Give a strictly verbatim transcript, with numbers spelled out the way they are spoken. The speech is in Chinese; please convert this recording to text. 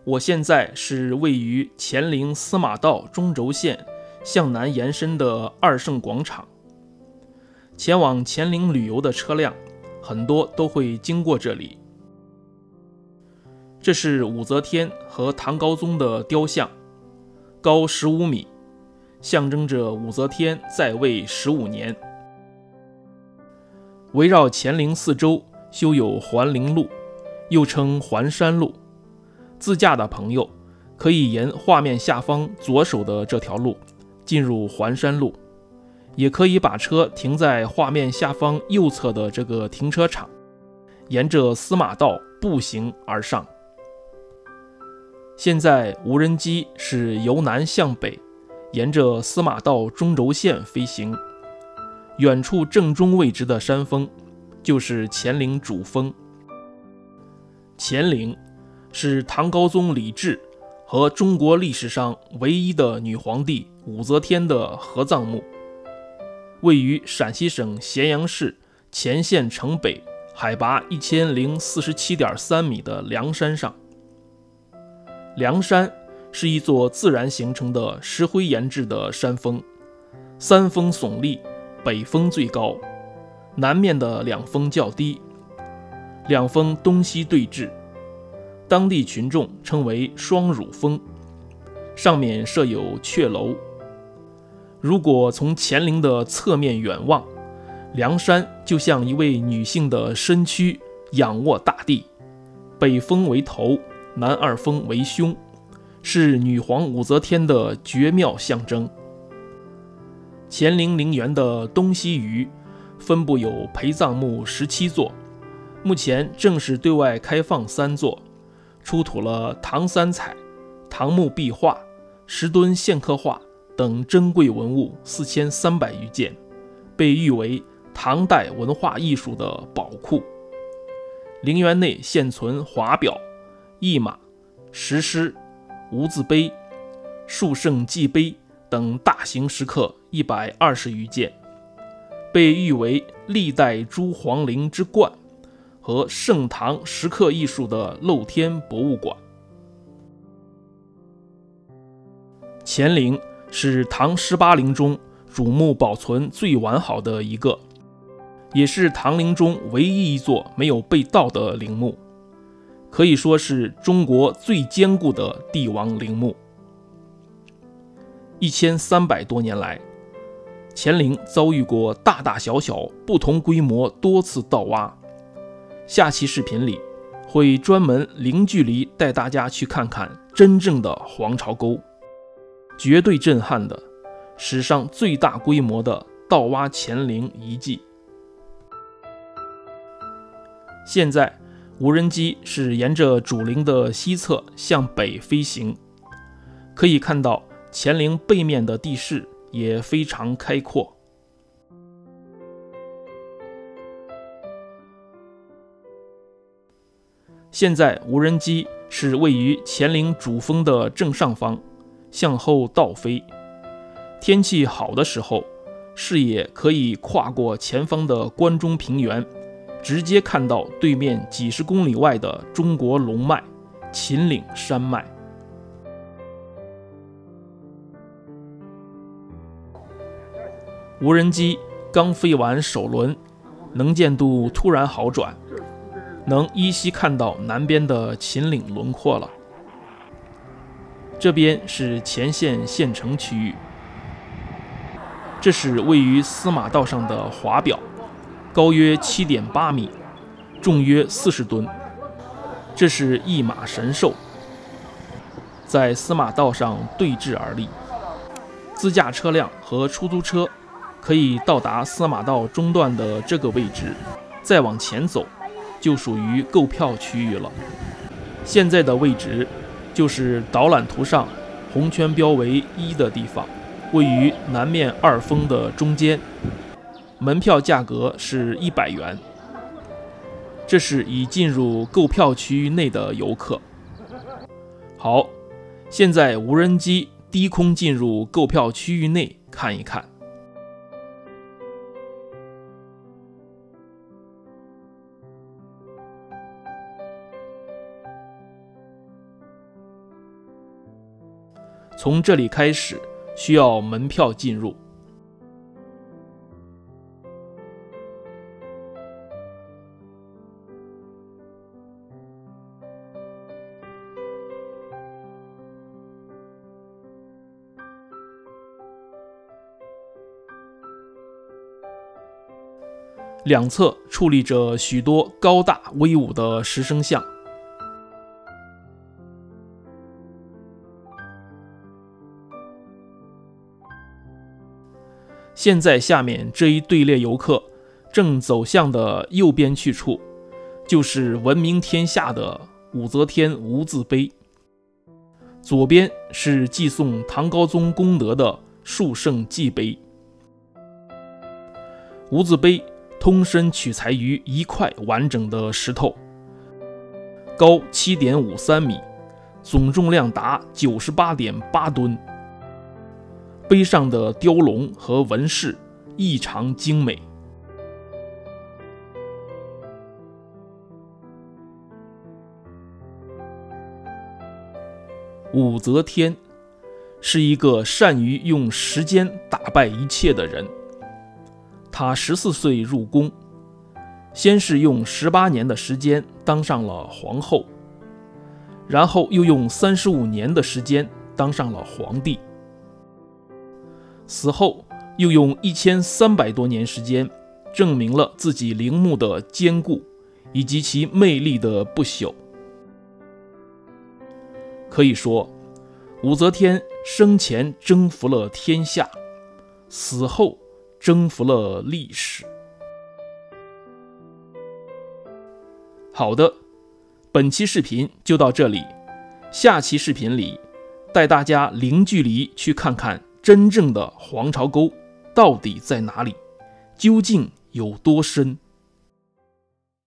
我现在是位于乾陵司马道中轴线向南延伸的二圣广场。前往乾陵旅游的车辆很多都会经过这里。这是武则天和唐高宗的雕像，高十五米，象征着武则天在位十五年。围绕乾陵四周修有环陵路，又称环山路。自驾的朋友可以沿画面下方左手的这条路进入环山路，也可以把车停在画面下方右侧的这个停车场，沿着司马道步行而上。现在无人机是由南向北，沿着司马道中轴线飞行，远处正中位置的山峰就是乾陵主峰。乾陵是唐高宗李治和中国历史上唯一的女皇帝武则天的合葬墓，位于陕西省咸阳市乾县城北海拔一千零四十七点三米的梁山上。梁山是一座自然形成的石灰岩质的山峰，三峰耸立，北峰最高，南面的两峰较低，两峰东西对峙，当地群众称为双乳峰，上面设有阙楼。如果从乾陵的侧面远望，梁山就像一位女性的身躯仰卧大地，北峰为头，南二峰为胸，是女皇武则天的绝妙象征。乾陵陵园的东西隅分布有陪葬墓十七座，目前正式对外开放三座，出土了唐三彩、唐墓壁画、石墩线刻画等珍贵文物四千三百余件，被誉为唐代文化艺术的宝库。陵园内现存华表、驿马、石狮、无字碑、述圣祭碑等大型石刻一百二十余件，被誉为历代诸皇陵之冠和盛唐石刻艺术的露天博物馆。乾陵是唐十八陵中主墓保存最完好的一个，也是唐陵中唯一一座没有被盗的陵墓，可以说是中国最坚固的帝王陵墓。一千三百多年来，乾陵遭遇过大大小小不同规模多次盗挖。下期视频里会专门零距离带大家去看看真正的黄巢沟，绝对震撼的史上最大规模的盗挖乾陵遗迹。现在无人机是沿着主陵的西侧向北飞行，可以看到乾陵背面的地势也非常开阔。现在无人机是位于乾陵主峰的正上方，向后倒飞。天气好的时候，视野可以跨过前方的关中平原，直接看到对面几十公里外的中国龙脉秦岭山脉。无人机刚飞完首轮，能见度突然好转，能依稀看到南边的秦岭轮廓了。这边是乾县县城区域，这是位于司马道上的华表，高约 七点八米，重约四十吨。这是一马神兽，在司马道上对峙而立。自驾车辆和出租车可以到达司马道中段的这个位置，再往前走就属于购票区域了。现在的位置就是导览图上红圈标为一的地方，位于南面二峰的中间，门票价格是一百元。这是已进入购票区域内的游客。好，现在无人机低空进入购票区域内看一看。 从这里开始需要门票进入。两侧矗立着许多高大威武的石生像。现在下面这一队列游客正走向的右边去处，就是闻名天下的武则天无字碑，左边是祭颂唐高宗功德的树圣祭碑。无字碑通身取材于一块完整的石头，高 七点五三米，总重量达 九十八点八吨。碑上的雕龙和纹饰异常精美。武则天是一个善于用时间打败一切的人。她十四岁入宫，先是用十八年的时间当上了皇后，然后又用三十五年的时间当上了皇帝，死后又用一千三百多年时间证明了自己陵墓的坚固以及其魅力的不朽。可以说，武则天生前征服了天下，死后征服了历史。好的，本期视频就到这里，下期视频里带大家零距离去看看真正的黄巢沟到底在哪里，究竟有多深。